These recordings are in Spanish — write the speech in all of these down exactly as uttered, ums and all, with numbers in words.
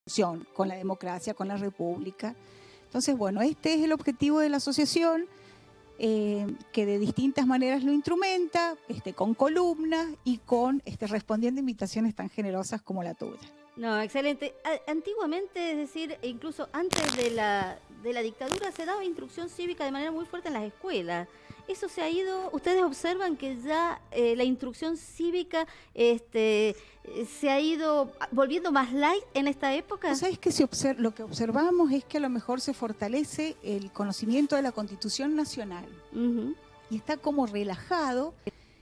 con la democracia, con la república. Entonces, bueno, este es el objetivo de la asociación, eh, que de distintas maneras lo instrumenta, este, con columnas y con este, respondiendo a invitaciones tan generosas como la tuya. No, excelente. Antiguamente, es decir, incluso antes de la, de la dictadura, se daba instrucción cívica de manera muy fuerte en las escuelas. Eso se ha ido, ustedes observan que ya eh, la instrucción cívica este, se ha ido volviendo más light en esta época. ¿Sabes que si observ lo que observamos es que a lo mejor se fortalece el conocimiento de la Constitución Nacional? Uh-huh. Y está como relajado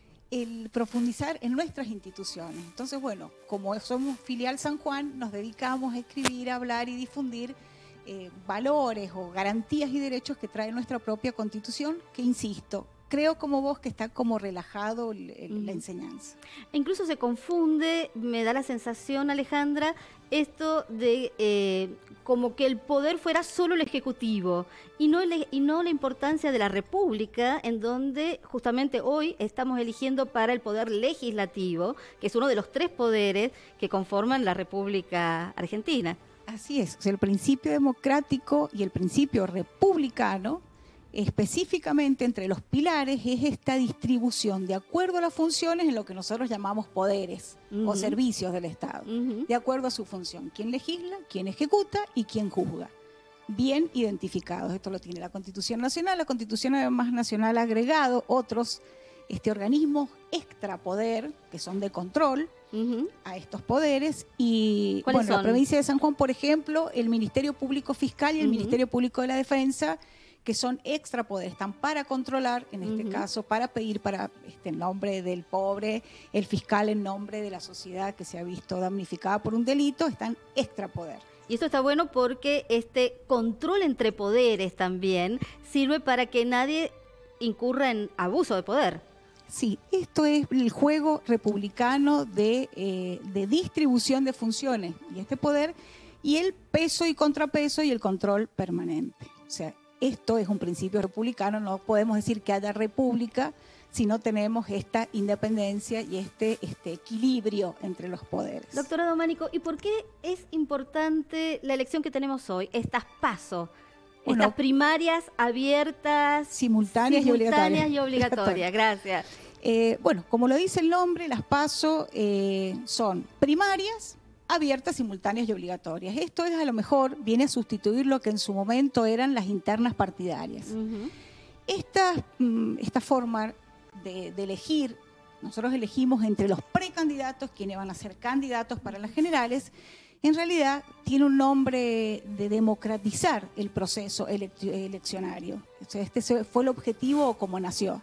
el profundizar en nuestras instituciones. Entonces, bueno, como somos filial San Juan, nos dedicamos a escribir, a hablar y difundir eh, valores o garantías y derechos que trae nuestra propia Constitución, que insisto, creo como vos que está como relajado el, el, mm. la enseñanza. Incluso se confunde, me da la sensación, Alejandra, esto de eh, como que el poder fuera solo el Ejecutivo y no, el, y no la importancia de la República, en donde justamente hoy estamos eligiendo para el poder legislativo, que es uno de los tres poderes que conforman la República Argentina. Así es, o sea, el principio democrático y el principio republicano, específicamente entre los pilares, es esta distribución de acuerdo a las funciones en lo que nosotros llamamos poderes uh-huh. o servicios del Estado, uh-huh. de acuerdo a su función, quién legisla, quién ejecuta y quién juzga, bien identificados. Esto lo tiene la Constitución Nacional. La Constitución además Nacional ha agregado otros este, organismos extrapoder, que son de control uh-huh. a estos poderes, y bueno, son? La provincia de San Juan, por ejemplo, el Ministerio Público Fiscal y el uh-huh. Ministerio Público de la Defensa, que son extrapoderes, están para controlar, en este uh-huh. caso, para pedir para este, en nombre del pobre, el fiscal en nombre de la sociedad que se ha visto damnificada por un delito, están extrapoder. Y esto está bueno porque este control entre poderes también sirve para que nadie incurra en abuso de poder. Sí, esto es el juego republicano de, eh, de distribución de funciones y este poder, y el peso y contrapeso y el control permanente. O sea, esto es un principio republicano, no podemos decir que haya república si no tenemos esta independencia y este, este equilibrio entre los poderes. Doctora Dománico, ¿y por qué es importante la elección que tenemos hoy, estas PASO? Bueno, estas primarias abiertas, simultáneas, simultáneas y obligatorias. Y obligatorias. Gracias. Eh, bueno, como lo dice el nombre, las PASO eh, son primarias, abiertas, simultáneas y obligatorias. Esto es, a lo mejor, viene a sustituir lo que en su momento eran las internas partidarias. Uh-huh. Esta, esta forma de, de elegir, nosotros elegimos entre los precandidatos, quienes van a ser candidatos para las generales, en realidad tiene un nombre de democratizar el proceso elect- eleccionario. O sea, este fue el objetivo como nació.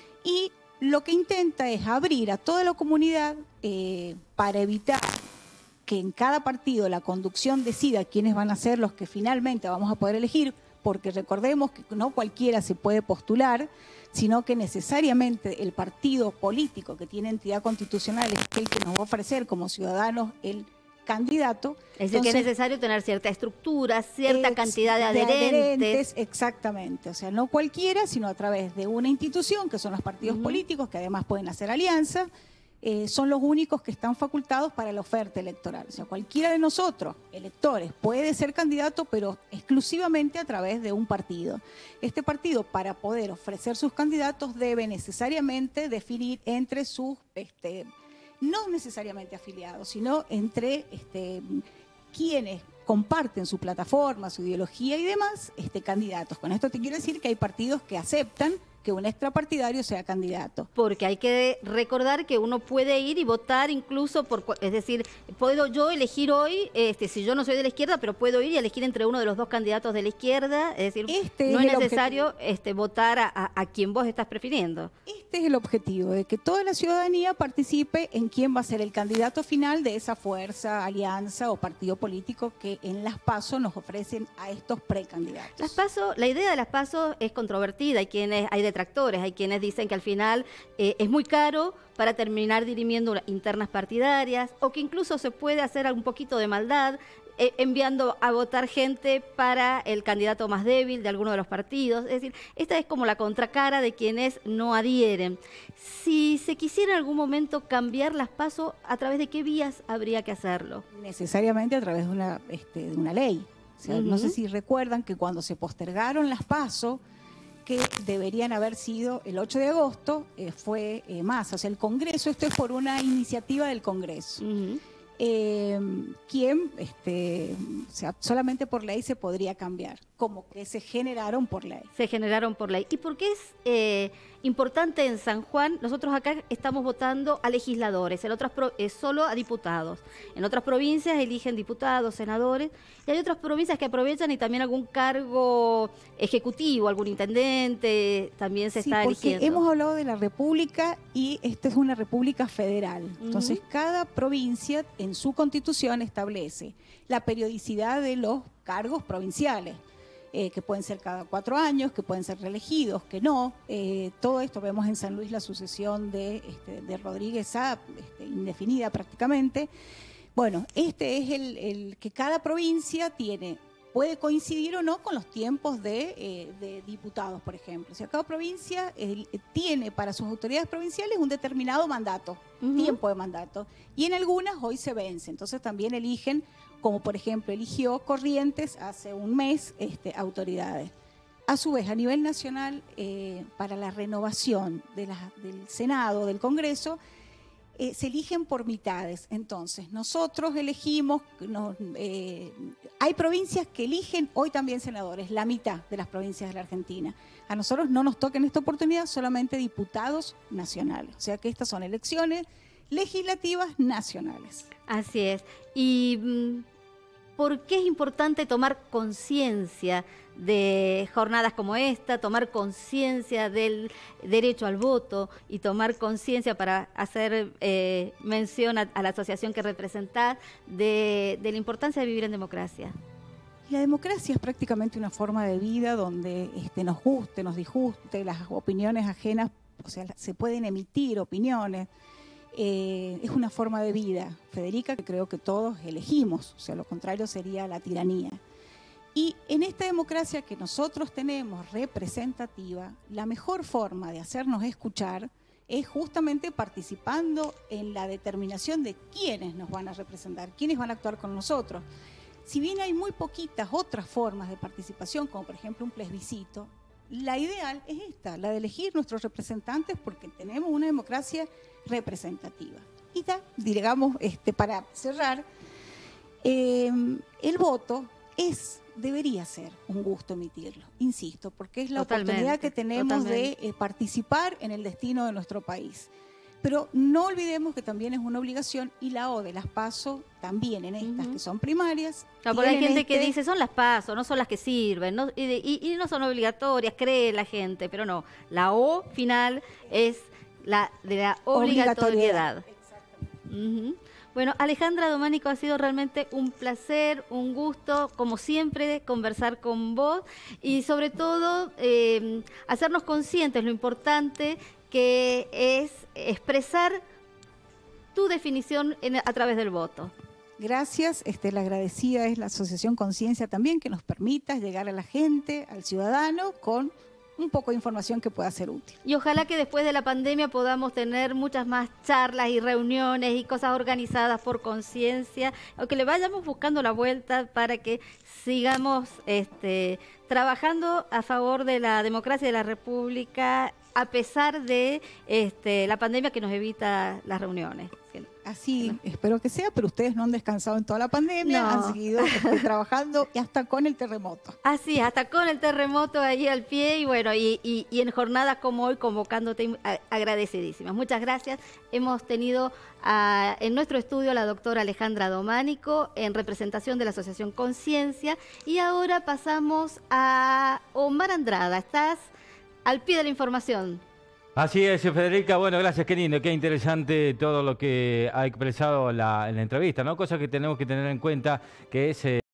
Y lo que intenta es abrir a toda la comunidad eh, para evitar que en cada partido la conducción decida quiénes van a ser los que finalmente vamos a poder elegir, porque recordemos que no cualquiera se puede postular, sino que necesariamente el partido político que tiene entidad constitucional es el que nos va a ofrecer como ciudadanos el candidato. Es decir, que es necesario tener cierta estructura, cierta cantidad de adherentes. de adherentes. Exactamente, o sea, no cualquiera, sino a través de una institución, que son los partidos uh-huh. políticos, que además pueden hacer alianza. Eh, son los únicos que están facultados para la oferta electoral. O sea, cualquiera de nosotros, electores, puede ser candidato, pero exclusivamente a través de un partido. Este partido, para poder ofrecer sus candidatos, debe necesariamente definir entre sus, este, no necesariamente afiliados, sino entre este, quienes comparten su plataforma, su ideología y demás, este, candidatos. Con esto te quiero decir que hay partidos que aceptan que un extrapartidario sea candidato. Porque hay que recordar que uno puede ir y votar incluso por, es decir, puedo yo elegir hoy, este, si yo no soy de la izquierda, pero puedo ir y elegir entre uno de los dos candidatos de la izquierda, es decir, este no es, es necesario este, votar a, a, a quien vos estás prefiriendo. Este es el objetivo, de que toda la ciudadanía participe en quién va a ser el candidato final de esa fuerza, alianza o partido político que en las PASO nos ofrecen a estos precandidatos. Las PASO, la idea de las PASO es controvertida, hay quienes, hay de detractores, hay quienes dicen que al final eh, es muy caro para terminar dirimiendo internas partidarias o que incluso se puede hacer un poquito de maldad. eh, enviando a votar gente para el candidato más débil de alguno de los partidos. Es decir, esta es como la contracara de quienes no adhieren. Si se quisiera en algún momento cambiar las PASO, ¿a través de qué vías habría que hacerlo? Necesariamente a través de una, este, de una ley. O sea, uh-huh. No sé si recuerdan que cuando se postergaron las PASO, que deberían haber sido el ocho de agosto, eh, fue eh, más. O sea, el Congreso, esto es por una iniciativa del Congreso. Uh-huh. Eh, quien este, o sea, solamente por ley se podría cambiar, como que se generaron por ley. Se generaron por ley. ¿Y por qué es eh, importante en San Juan? Nosotros acá estamos votando a legisladores, en otras pro, eh, solo a diputados. En otras provincias eligen diputados, senadores, y hay otras provincias que aprovechan y también algún cargo ejecutivo, algún intendente también se sí, está porque eligiendo. Hemos hablado de la república y esta es una república federal. Uh-huh. Entonces, cada provincia en su constitución establece la periodicidad de los cargos provinciales, eh, que pueden ser cada cuatro años, que pueden ser reelegidos, que no. Eh, todo esto vemos en San Luis la sucesión de, este, de Rodríguez a este, indefinida prácticamente. Bueno, este es el, el que cada provincia tiene, puede coincidir o no con los tiempos de, eh, de diputados, por ejemplo. O sea, cada provincia eh, tiene para sus autoridades provinciales un determinado mandato, uh-huh. tiempo de mandato, y en algunas hoy se vence. Entonces también eligen, como por ejemplo eligió Corrientes hace un mes, este, autoridades. A su vez, a nivel nacional, eh, para la renovación de la, del Senado, del Congreso, Eh, se eligen por mitades. Entonces, nosotros elegimos, no, eh, hay provincias que eligen hoy también senadores, la mitad de las provincias de la Argentina. A nosotros no nos toca en esta oportunidad solamente diputados nacionales. O sea que estas son elecciones legislativas nacionales. Así es. Y ¿por qué es importante tomar conciencia de jornadas como esta, tomar conciencia del derecho al voto y tomar conciencia, para hacer eh, mención a, a la asociación que representás, de, de la importancia de vivir en democracia? La democracia es prácticamente una forma de vida donde este, nos guste, nos disguste, las opiniones ajenas, o sea, se pueden emitir opiniones. Eh, es una forma de vida, Federica, que creo que todos elegimos, o sea, lo contrario sería la tiranía. Y en esta democracia que nosotros tenemos representativa, la mejor forma de hacernos escuchar es justamente participando en la determinación de quiénes nos van a representar, quiénes van a actuar con nosotros. Si bien hay muy poquitas otras formas de participación, como por ejemplo un plebiscito, la ideal es esta, la de elegir nuestros representantes, porque tenemos una democracia representativa. Y ya, digamos, este, para cerrar, eh, el voto es, debería ser un gusto emitirlo, insisto, porque es la totalmente, oportunidad que tenemos totalmente. de eh, participar en el destino de nuestro país. Pero no olvidemos que también es una obligación, y la O de las PASO también en estas uh-huh. que son primarias. No, porque hay gente este... que dice, son las PASO, no son las que sirven, no, y, y, y no son obligatorias, cree la gente, pero no, la O final es la de la obligatoriedad. obligatoriedad. Uh-huh. Bueno, Alejandra Dománico, ha sido realmente un placer, un gusto, como siempre, conversar con vos y sobre todo eh, hacernos conscientes lo importante que es expresar tu definición en, a través del voto. Gracias, este, la agradecida es la Asociación Conciencia también, que nos permita llegar a la gente, al ciudadano, con un poco de información que pueda ser útil. Y ojalá que después de la pandemia podamos tener muchas más charlas y reuniones y cosas organizadas por conciencia, o que le vayamos buscando la vuelta para que sigamos este, trabajando a favor de la democracia y de la República, a pesar de este, la pandemia que nos evita las reuniones. Así, ¿no? Espero que sea, pero ustedes no han descansado en toda la pandemia, no. han seguido este, trabajando y hasta con el terremoto. Así, hasta con el terremoto ahí al pie, y bueno, y, y, y en jornadas como hoy convocándote, agradecidísimas. Muchas gracias. Hemos tenido a, en nuestro estudio a la doctora Alejandra Dománico, en representación de la Asociación Conciencia, y ahora pasamos a Omar Andrada. Estás al pie de la información. Así es, Federica. Bueno, gracias, qué lindo, qué interesante todo lo que ha expresado la, en la entrevista, ¿no? Cosa que tenemos que tener en cuenta, que es... Eh